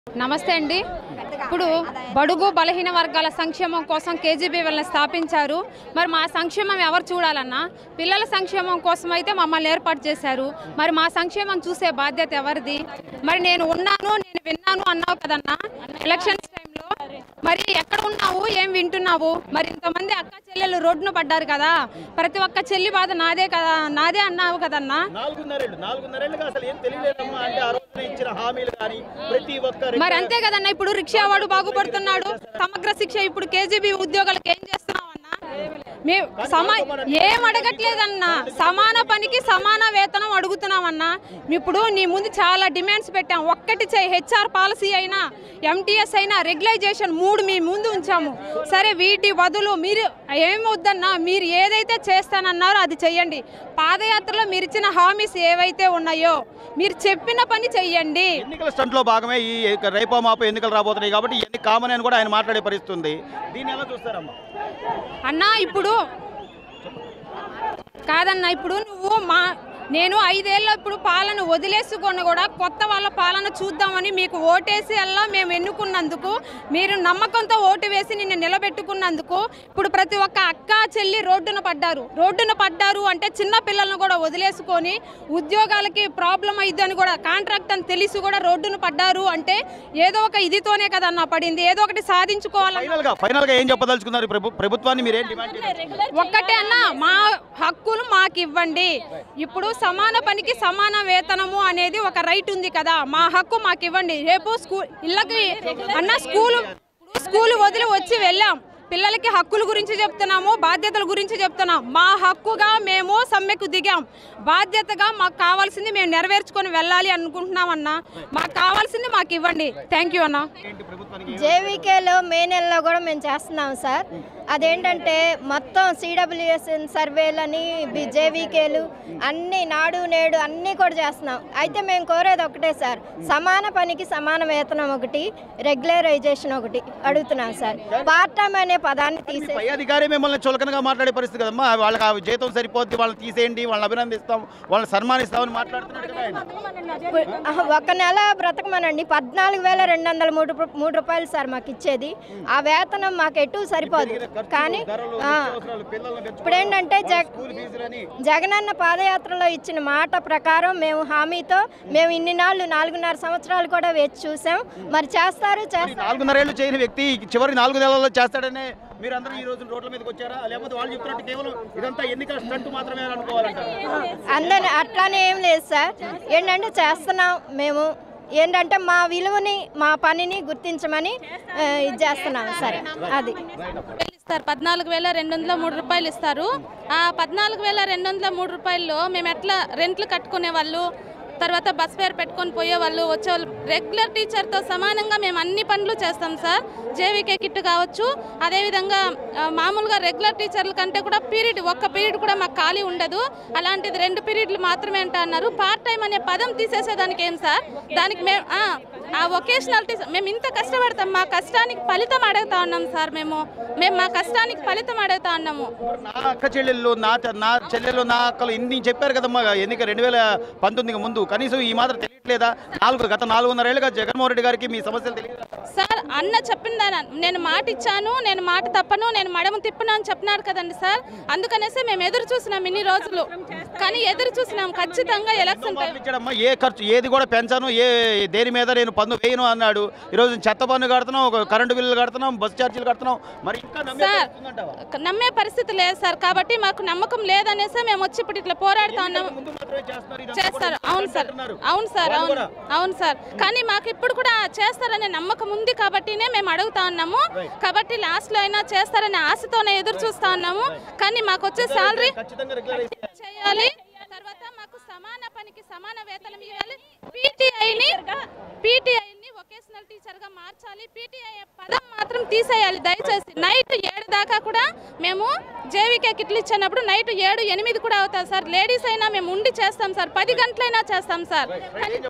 నమస్తే అండి. ఇప్పుడు బడుగు బలహీన వర్గాల సంక్షేమం కోసం కేజీబీవీఎల్ని స్థాపించారు. మరి మా సంక్షేమం ఎవరు చూడాలన్నా పిల్లల సంక్షేమం కోసం అయితే మమ్మల్ని ఏర్పాటు చేశారు. మరి మా సంక్షేమం చూసే బాధ్యత ఎవరిది? మరి నేను ఉన్నాను, నేను విన్నాను అన్నావు కదన్నా ఎలక్షన్స్ టైంలో. మరి ఎక్కడ ఉన్నావు, ఏం వింటున్నావు? మరి ఇంతమంది అక్క చెల్లెలు రోడ్డును పడ్డారు కదా, ప్రతి ఒక్క చెల్లి బాధ నాదే కదా, నాదే అన్నావు కదన్నా. మరి అంతే కదన్నా, ఇప్పుడు రిక్షా వాడు బాగుపడుతున్నాడు, సమగ్ర శిక్ష, ఇప్పుడు కేజీబీ ఉద్యోగాలకు ఏం చేస్తున్నావు అన్నా? ఏం అడగట్లేదన్నా, సమాన పనికి సమాన వేతనం అడుగుతున్నామన్నా. ఇప్పుడు నీ ముందు చాలా డిమాండ్స్ పెట్టాం. ఒక్కటి హెచ్ఆర్ పాలసీ అయినా, ఎంటీఎస్ అయినా, రెగ్యులైజేషన్ 3 మీ ముందు ఉంచాము. సరే, వీటి బదులు మీరు ఏమొద్దన్నా, మీరు ఏదైతే చేస్తానన్నారో అది చెయ్యండి. పాదయాత్రలో మీరు ఇచ్చిన హామీస్ ఏవైతే ఉన్నాయో మీరు చెప్పిన పని చెయ్యండి. ఎన్నికల స్టంట్ లో భాగమే ఈ రేపో మాపో ఎన్నికలు రాబోతున్నాయి కాబట్టి ఎన్ని కామన్ అని కూడా ఆయన మాట్లాడే పరిస్థితుంది. దీన్ని ఎలా చూస్తారమ్మా అన్నా? ఇప్పుడు కాదన్నా, ఇప్పుడు నువ్వు నేను 5 ఏళ్ళ ఇప్పుడు పాలన వదిలేసుకొని కూడా కొత్త వాళ్ళ పాలన చూద్దామని మీకు ఓటేసి అలా మేము ఎన్నుకున్నందుకు, మీరు నమ్మకంతో ఓటు వేసి నిన్ను నిలబెట్టుకున్నందుకు ఇప్పుడు ప్రతి ఒక్క అక్క చెల్లి రోడ్డున పడ్డారు అంటే చిన్న పిల్లలను కూడా వదిలేసుకొని ఉద్యోగాలకి ప్రాబ్లం అయ్యిద్దని కూడా, కాంట్రాక్ట్ అని తెలిసి కూడా రోడ్డున పడ్డారు అంటే ఏదో ఒక ఇదితోనే కదన్నా పడింది. ఏదో ఒకటి సాధించుకోవాలి. ఫైనల్ గా ఏం చెప్పదలుచుకున్నారు ప్రభుత్వాన్ని? మీరేం డిమాండ్ చేస్తారు? ఒక్కటే అన్నా, మా హక్కులు మాకు ఇవ్వండి. ఇప్పుడు సమాన పనికి సమాన వేతనము అనేది ఒక రైట్ ఉంది కదా, మా హక్కు మాకు ఇవ్వండి. రేపు ఇళ్ళకి అన్న స్కూల్ వదిలి వచ్చి వెళ్ళాం, పిల్లలకి హక్కుల గురించి చెప్తున్నాము, బాధ్యతల గురించి చెప్తున్నాం. మా హక్కుగా మేము సమ్మెకు దిగాం. బాధ్యతగా మాకు కావాల్సింది మేము నెరవేర్చుకొని వెళ్ళాలి అనుకుంటున్నామన్నా. మాకు కావాల్సింది మాకు ఇవ్వండి. థ్యాంక్ యూ అన్నా. జేవీకేలో మే నెలలో కూడా మేము చేస్తున్నాం సార్. అదేంటంటే మొత్తం సిడబ్ల్యూఎస్ఎన్ సర్వేలని, జేవీకేలు అన్నీ, నాడు నేడు అన్నీ కూడా చేస్తున్నాం. అయితే మేము కోరేది ఒకటే సార్, సమాన పనికి సమాన వేతనం ఒకటి, రెగ్యులరైజేషన్ ఒకటి అడుగుతున్నాం సార్. పార్ట్ టైం అనే పదాన్ని తీసే అధికారి మిమ్మల్ని చులకనగా మాట్లాడే పరిస్థితి కదమ్మా. వాళ్ళకి ఆ జీతం సరిపోద్ది, వాళ్ళని తీసేయండి, వాళ్ళని అభినందిస్తాం, వాళ్ళని సన్మానిస్తామని మాట్లాడుతున్నాడు కదా ఆయన. ఒక నెల బ్రతకమనండి, 14,203 రూపాయలు సార్ మాకు ఇచ్చేది. ఆ వేతనం మాకు ఎటు సరిపోదు. కానీ ఇప్పుడు ఏంటంటే జగనన్న పాదయాత్రలో ఇచ్చిన మాట ప్రకారం మేము హామీతో మేము ఇన్ని నాళ్ళు 4.5 సంవత్సరాలు కూడా వేచి చూసాం. మరి చేస్తారు 4.5 ఏళ్ళు చేయని వ్యక్తి చివరి 4 నెలల్లో చేస్తాడనే మీరందరూ ఈ రోజు రోడ్ల మీదకి వచ్చారా? లేకపోతే వాళ్ళు చెప్తున్నట్టు కేవలం ఇదంతా ఎన్నికల స్టంట్ మాత్రమే అనుకోవాలంటారు? అందరూ అట్లానే ఏం లేదు సార్. ఏంటంటే చేస్తున్నాం మేము, ఏంటంటే మా విలువని, మా పనిని గుర్తించమని ఇది చేస్తున్నాం. సరే, అది ఇస్తారు. 14,203 రూపాయలు ఇస్తారు. ఆ 14,203 రూపాయల్లో మేము ఎట్లా రెంట్లు కట్టుకునే వాళ్ళు, తర్వాత బస్ ఫేర్ పెట్టుకొని పోయేవాళ్ళు, వచ్చేవాళ్ళు, రెగ్యులర్ టీచర్తో సమానంగా మేము అన్ని పనులు చేస్తాం సార్. జేవీకే కిట్ కావచ్చు, అదేవిధంగా మామూలుగా రెగ్యులర్ టీచర్ల కంటే కూడా ఒక్క పీరియడ్ కూడా మాకు ఖాళీ ఉండదు. అలాంటిది 2 పీరియడ్లు మాత్రమే అంట అన్నారు. పార్ట్ టైం అనే పదం తీసేసేదానికి ఏం సార్? దానికి మేము ఆ వొకేషనల్ టీచర్ మేము ఇంత కష్టపడతాం, మా కష్టానికి ఫలితం అడుగుతా ఉన్నాం సార్. మేము మా కష్టానికి ఫలితం అడుగుతా ఉన్నాము. నా అక్క చెల్లెళ్ళు, నా చెల్లెలు, నా అక్కలు ఇన్ని చెప్పారు కదమ్మా ఎన్నిక 2019 ముందు. కనీసం ఈ మాత్రం తెలియట్లేదా? గత 4.5 ఏళ్ళుగా జగన్మోహన్ రెడ్డి గారికి మీ సమస్యలు తెలియదు సార్? అన్న చెప్పిందా, నేను మాట ఇచ్చాను, నేను మాట తప్పను, నేను మడమ తిప్పను అని చెప్పినారు కదండి సార్. అందుకనేసి మేము ఎదురు చూసినాం ఇన్ని రోజులు. కానీ ఎదురు చూసినాం, ఖచ్చితంగా ఎలక్షన్ ఏ ఖర్చు ఏది కూడా పెంచాను, దేని మీద నేను పన్ను వేయను అన్నాడు. ఈరోజు చెత్త పన్ను కడుతున్నాం, కరెంటు బిల్లులు కడుతున్నాం, బస్ ఛార్జీలు కడుతున్నాం. మరి సార్ నమ్మే పరిస్థితి లేదు సార్. కాబట్టి మాకు నమ్మకం లేదనేసి మేము వచ్చి ఇప్పుడు ఇట్లా పోరాడుతా ఉన్నాం. చేస్తారు, అవును సార్, అవును సార్, అవును సార్. కానీ మాకు ఇప్పుడు కూడా చేస్తారనే నమ్మకం ఉంది కాబట్టినే మేము అడుగుతా ఉన్నాము. కాబట్టి లాస్ట్ లో అయినా చేస్తారనే ఆశతోనే ఎదురు చూస్తా ఉన్నాము. కానీ మాకు వచ్చే శాలరీ చేయాలి, తర్వాత మాకు సమాన పనికి సమాన వేతనం ఇవ్వాలి. పీటీఐని వొకేషనల్ టీచర్ గా మార్చాలి. పీటీఐ పదం మాత్రం తీసేయాలి దయచేసి. నైట్ 7 దాకా కూడా మేము జేవీకే కిట్లు ఇచ్చినప్పుడు నైట్ 7, 8 కూడా అవుతుంది సార్. లేడీస్ అయినా మేము ఉండి చేస్తాం సార్, 10 గంటలైనా చేస్తాం సార్.